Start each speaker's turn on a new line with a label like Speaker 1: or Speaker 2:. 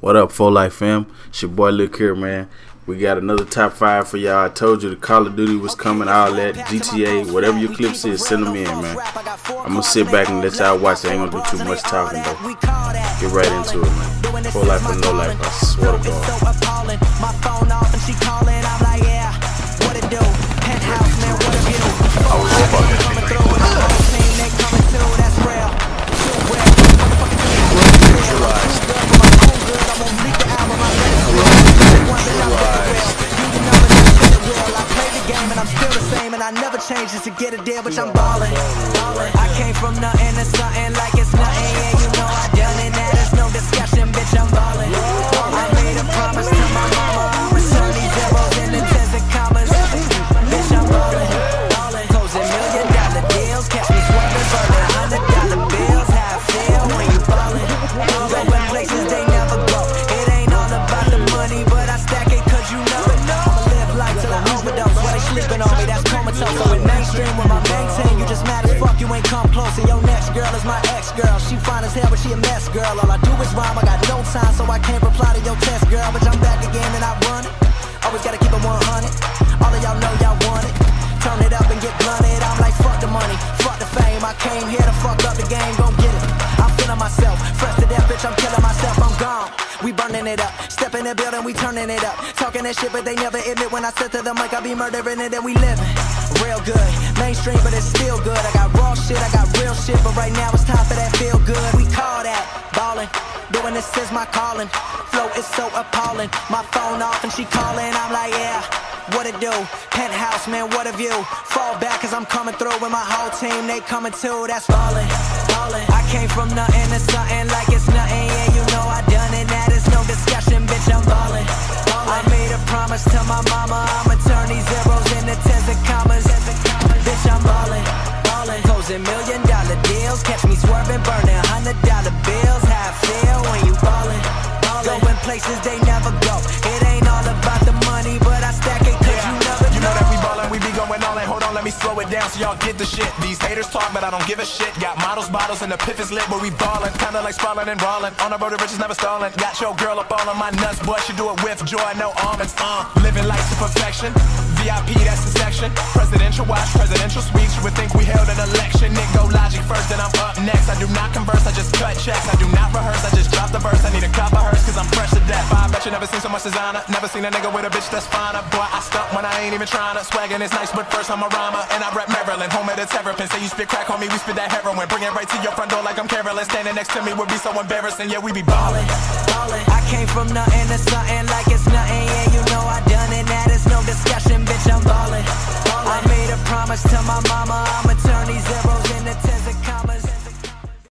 Speaker 1: What up, 4Life fam? It's your boy Lil here, man. We got another top 5 for y'all. I told you the Call of Duty was coming, all that, GTA, whatever your clips is, send them in, man. I'm gonna sit back and let y'all watch. I ain't gonna do too much talking though. Get right into it, man. 4Life or no life, I swear to God.
Speaker 2: My phone off and she calling, I'm like, yeah, what it do? Penthouse, man, what a view.
Speaker 3: I was all about that shit.
Speaker 2: They coming through, that's real. Too real.
Speaker 3: Neutralized.
Speaker 2: I never changed just to get a deal, bitch, I'm ballin'. I came from nothing to something like it's nothing. Yeah, you know I done it, now there's no discussion, bitch, I'm ballin'. I made a promise to my mama, I'll return these zeros into tens and commas. Bitch, I'm ballin'. Closing $1 million deals, catch me swerving, burning $100 bills. How I feel when you ballin'. Going places they never go. It ain't all about the money, but I stack it cause you never know. I'ma live life till I overdose, while they sleeping on me, that's comatose. So in mainstream with my maintain, you just mad as fuck, you ain't come close. And your next girl is my ex-girl. She fine as hell, but she a mess, girl. All I do is rhyme, I got no time, so I can't reply to your test, girl. But I'm back again and I run it. Always gotta keep it 100. All of y'all know y'all want it. Turn it up and get blunted. I'm like, fuck the money, fuck the fame. I came here to fuck up the game, gon' get it. I'm feeling myself, fresh to death, bitch, I'm killing myself, I'm gone. We burning it up, step in the building, we turning it up. Talking that shit, but they never admit when I sit to the mic, I be murdering it and we living. Real good, mainstream, but it's still good. I got raw shit, I got real shit, but right now it's time for that feel good. We call that ballin', doing this is my calling. Flow is so appalling, my phone off and she calling, I'm like, yeah, what it do? Penthouse, man, what a view. Fall back cause I'm coming through with my whole team, they coming too, that's ballin'. I came from nothing to something like it's nothing, yeah, you know I done it, now there's no discussion, bitch, I'm ballin'. I made a promise to my mama, I'ma turn these zeros into tens and commas. Bitch, I'm ballin'. Closing $1 million deals, catch me swerving, burning $100 bills. How I feel when you ballin'. Going places they never go. It ain't all about the money, but I stack it cause you never know.
Speaker 4: You know that we ballin', we be going all in. Hold on, let me slow it down so y'all get the shit. These haters talk, but I don't give a shit. Got models, bottles, and the piff is lit, but we ballin'. Kinda like sprawlin' and rollin'. On the road to riches, never stallin'. Got your girl up all on my nuts, boy, she do it with joy, no almonds. Living life to perfection. VIP, that's the section. Presidential watch, presidential suites. You would think we held an election. Nick go logic first, then I'm up next. I do not converse, I just cut checks. I do not rehearse, I just drop the verse. I need a cop of hers, cause I'm fresh to death. I bet you never seen so much designer. Never seen a nigga with a bitch that's finer. Boy, I stuck when I ain't even tryna. Swaggin' is nice, but first I'm a rhymer. And I rep Maryland, home of the Terrapin. Say you spit crack, homie, we spit that heroin. Bring it right to your front door like I'm Carolyn. Standing next to me would be so embarrassing. Yeah, we be ballin'.
Speaker 2: I came from nothing to something like it's nothing, yeah, you